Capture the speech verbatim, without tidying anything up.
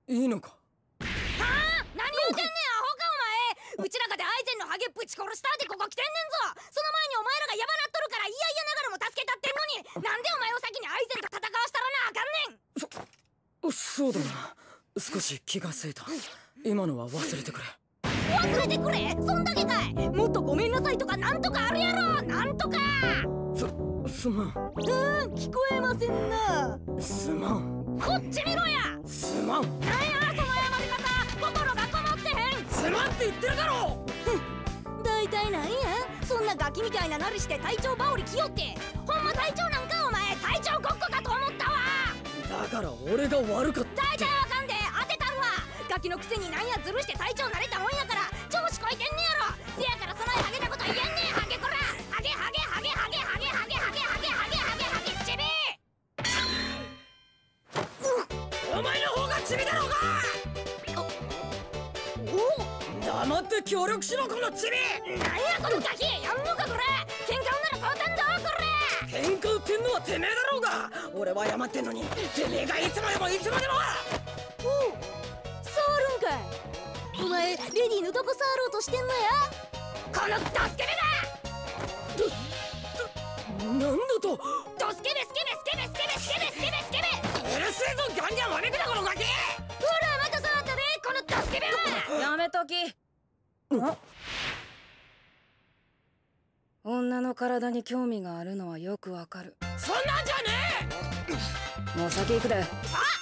いいのか。 はあ、何言うてんねんアホかお前。うちらかでアイゼンのハゲぶち殺したってここ来てんねんぞ。その前にお前らがヤバなっとるから嫌々ながらも助けたってんのに、なんでお前を先にアイゼンと戦わしたらなあかんねん。 そそうだな。少し気がせいた。今のは忘れてくれ。 忘れてくれ、そんだけかい。もっとごめんなさいとかなんとかあるやろ。なんとか。 す、すまん。 うん、聞こえませんな。 すまん。 こっち見ろや。 すまん。 なんやその謝り方、心がこもってへん。 すまんって言ってるだろ。 大体なんや、そんなガキみたいななりして隊長羽織着よって。ほんま隊長なんかお前、隊長ごっこかと思ったわ。 だから俺が悪かった。 大体わかんで当てたるわ。ガキのくせになんやずるして隊長なれたもんやから調子こいてんねやろ。せやからそないハゲなこと言えんねん。ハゲこらハゲハゲハゲハゲハゲハゲハゲハゲハゲハゲハゲチビー。お前の方がチビだろうが。お黙って協力しろこのチビ。 なんやこのガキ、やんのかこれ。喧嘩女のこうたんだこれ。 喧嘩売ってんのはてめえだろうが。俺は謝ってんのにてめえがいつまでもいつまでも。 おう、触るんかい。お前レディーのどこ触ろうとしてんのや。このドスケベが。 なんだと。 ドスケベスケベスケベスケベスケベスケベスケベ。 うるせえぞガンギャンわめくなこのガキ。 ほらまた触ったでこのドスケベは。 やめとき。女の体に興味があるのはよくわかる。 そんなんじゃねえ。 もう先行くで。 あ、